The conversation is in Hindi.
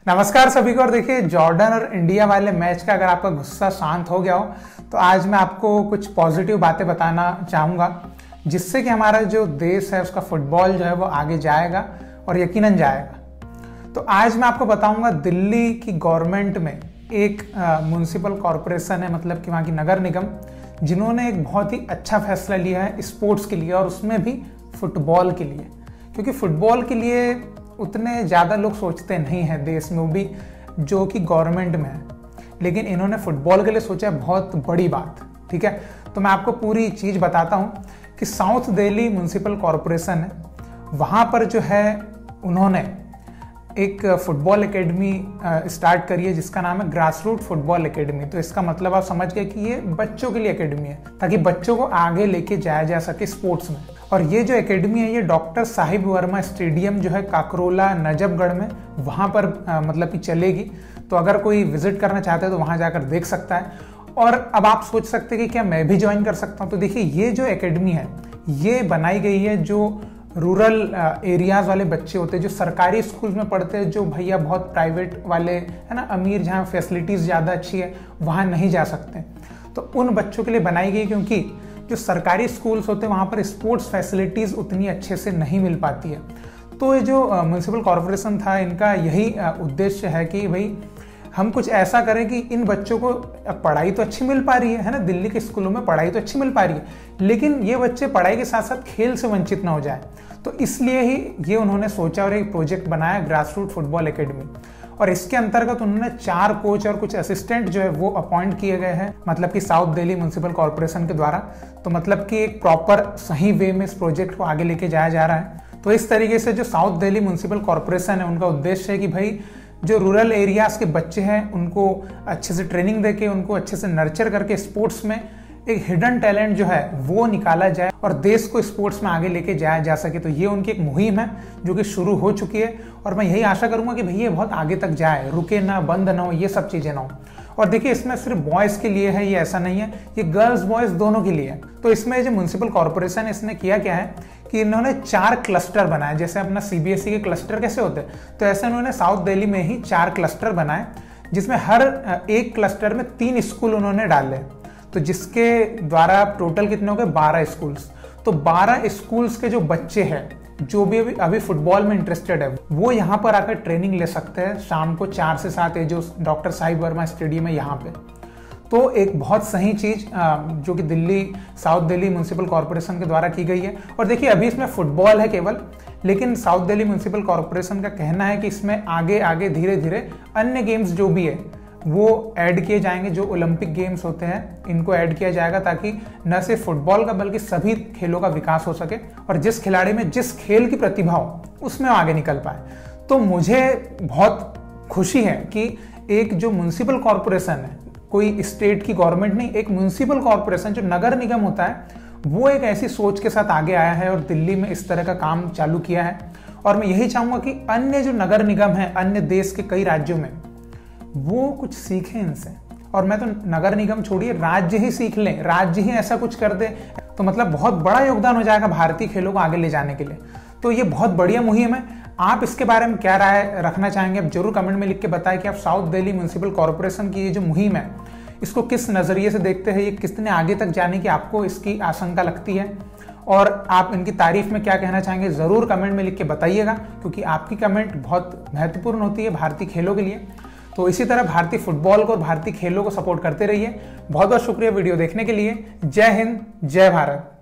नमस्कार सभी को। और देखिए, जॉर्डन और इंडिया वाले मैच का अगर आपका गुस्सा शांत हो गया हो तो आज मैं आपको कुछ पॉजिटिव बातें बताना चाहूँगा जिससे कि हमारा जो देश है उसका फुटबॉल जो है वो आगे जाएगा और यकीनन जाएगा। तो आज मैं आपको बताऊंगा दिल्ली की गवर्नमेंट में एक म्युनिसिपल कॉरपोरेशन है, मतलब कि वहाँ की नगर निगम, जिन्होंने एक बहुत ही अच्छा फैसला लिया है स्पोर्ट्स के लिए और उसमें भी फुटबॉल के लिए। क्योंकि फुटबॉल के लिए उतने ज़्यादा लोग सोचते नहीं हैं देश में, वो भी जो कि गवर्नमेंट में है, लेकिन इन्होंने फुटबॉल के लिए सोचा बहुत बड़ी बात। ठीक है, तो मैं आपको पूरी चीज़ बताता हूँ कि साउथ दिल्ली म्युनिसिपल कॉरपोरेशन है, वहाँ पर जो है उन्होंने एक फुटबॉल एकेडमी स्टार्ट करी है जिसका नाम है ग्रास रूट फुटबॉल एकेडमी। तो इसका मतलब आप समझ गए कि ये बच्चों के लिए एकेडमी है ताकि बच्चों को आगे लेके जाया जा सके स्पोर्ट्स में। और ये जो एकेडमी है ये डॉक्टर साहिब वर्मा स्टेडियम जो है काकरोला नजफगढ़ में, वहाँ पर मतलब कि चलेगी। तो अगर कोई विजिट करना चाहता है तो वहाँ जाकर देख सकता है। और अब आप सोच सकते हैं कि क्या मैं भी ज्वाइन कर सकता हूँ। तो देखिए, ये जो एकेडमी है ये बनाई गई है जो रूरल एरियाज वाले बच्चे होते हैं, जो सरकारी स्कूल में पढ़ते हैं, जो भैया बहुत प्राइवेट वाले है ना, अमीर, जहाँ फैसिलिटीज़ ज़्यादा अच्छी है वहाँ नहीं जा सकते, तो उन बच्चों के लिए बनाई गई। क्योंकि जो सरकारी स्कूल्स होते हैं वहाँ पर स्पोर्ट्स फैसिलिटीज़ उतनी अच्छे से नहीं मिल पाती है। तो ये जो म्युनिसिपल कॉरपोरेशन था, इनका यही उद्देश्य है कि भाई हम कुछ ऐसा करें कि इन बच्चों को पढ़ाई तो अच्छी मिल पा रही है ना, दिल्ली के स्कूलों में पढ़ाई तो अच्छी मिल पा रही है, लेकिन ये बच्चे पढ़ाई के साथ साथ खेल से वंचित ना हो जाए। तो इसलिए ही ये उन्होंने सोचा और एक प्रोजेक्ट बनाया ग्रास रूट फुटबॉल एकेडमी। और इसके अंतर्गत उन्होंने 4 कोच और कुछ असिस्टेंट जो है वो अपॉइंट किए गए हैं, मतलब कि साउथ दिल्ली म्युनिसिपल कॉरपोरेशन के द्वारा। तो मतलब कि एक प्रॉपर सही वे में इस प्रोजेक्ट को आगे लेके जाया जा रहा है। तो इस तरीके से जो साउथ दिल्ली म्युनिसिपल कॉरपोरेशन है उनका उद्देश्य है कि भाई जो रूरल एरियाज के बच्चे हैं उनको अच्छे से ट्रेनिंग देके, उनको अच्छे से नर्चर करके स्पोर्ट्स में एक हिडन टैलेंट जो है वो निकाला जाए और देश को स्पोर्ट्स में आगे लेके जाया जा सके। तो ये उनकी एक मुहिम है जो कि शुरू हो चुकी है और मैं यही आशा करूंगा कि भैया बहुत आगे तक जाए, रुके ना, बंद ना हो, ये सब चीजें ना हो। और देखिए, इसमें सिर्फ बॉयज़ के लिए है ये ऐसा नहीं है, ये गर्ल्स बॉयज़ दोनों के लिए है। तो इसमें जो म्युनिसिपल कॉरपोरेशन है इसने किया क्या है कि इन्होंने 4 क्लस्टर बनाए। जैसे अपना CBSE के क्लस्टर कैसे होते हैं, तो ऐसे उन्होंने साउथ दिल्ली में ही 4 क्लस्टर बनाए, जिसमें हर एक क्लस्टर में 3 स्कूल उन्होंने डाले। तो जिसके द्वारा टोटल कितने हो गए, 12 स्कूल्स। तो 12 स्कूल्स के जो बच्चे हैं जो भी अभी फुटबॉल में इंटरेस्टेड है वो यहाँ पर आकर ट्रेनिंग ले सकते हैं शाम को 4 से 7, ये जो डॉक्टर साहिब वर्मा स्टेडियम है यहाँ पे। तो एक बहुत सही चीज़ जो कि साउथ दिल्ली म्युनिसिपल कॉरपोरेशन के द्वारा की गई है। और देखिए, अभी इसमें फुटबॉल है केवल, लेकिन साउथ दिल्ली म्युनिसिपल कॉरपोरेशन का कहना है कि इसमें आगे आगे धीरे धीरे अन्य गेम्स जो भी है वो ऐड किए जाएंगे। जो ओलंपिक गेम्स होते हैं इनको ऐड किया जाएगा ताकि न सिर्फ फुटबॉल का बल्कि सभी खेलों का विकास हो सके और जिस खिलाड़ी में जिस खेल की प्रतिभा हो उसमें आगे निकल पाए। तो मुझे बहुत खुशी है कि एक जो म्युनिसिपल कॉरपोरेशन है, कोई स्टेट की गवर्नमेंट नहीं, एक म्युनिसिपल कॉरपोरेशन जो नगर निगम होता है, वो एक ऐसी सोच के साथ आगे आया है और दिल्ली में इस तरह का काम चालू किया है। और मैं यही चाहूँगा कि अन्य जो नगर निगम है अन्य देश के कई राज्यों में वो कुछ सीखें इनसे। और मैं तो नगर निगम छोड़िए, राज्य ही सीख लें, राज्य ही ऐसा कुछ कर दे तो मतलब बहुत बड़ा योगदान हो जाएगा भारतीय खेलों को आगे ले जाने के लिए। तो ये बहुत बढ़िया मुहिम है। आप इसके बारे में क्या राय रखना चाहेंगे, आप जरूर कमेंट में लिख के बताएं कि आप साउथ दिल्ली म्युनिसिपल कॉरपोरेशन की ये जो मुहिम है इसको किस नज़रिए से देखते हैं, ये कितने आगे तक जाने की आपको इसकी आशंका लगती है, और आप इनकी तारीफ में क्या कहना चाहेंगे ज़रूर कमेंट में लिख के बताइएगा, क्योंकि आपकी कमेंट बहुत महत्वपूर्ण होती है भारतीय खेलों के लिए। तो इसी तरह भारतीय फुटबॉल को और भारतीय खेलों को सपोर्ट करते रहिए। बहुत बहुत शुक्रिया वीडियो देखने के लिए। जय हिंद, जय भारत।